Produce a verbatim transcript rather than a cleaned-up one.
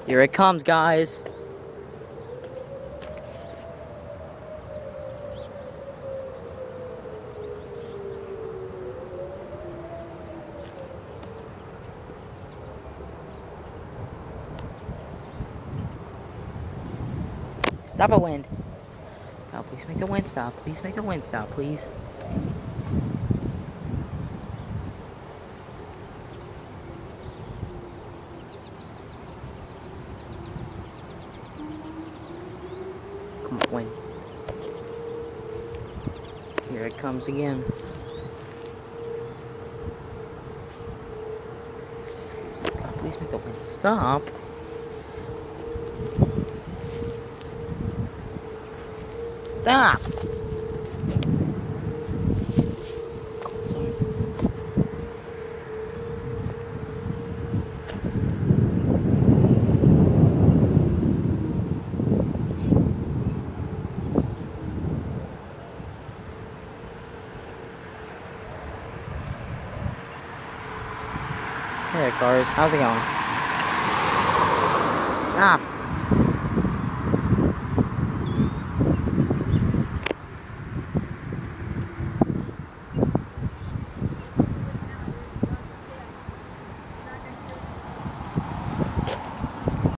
Here it comes, guys. Stop a wind. Oh, please make the wind stop. Please make the wind stop, please. Come on, wind. Here it comes again. God, please make the wind stop. Stop! Sorry. Hey there, cars. How's it going? Stop!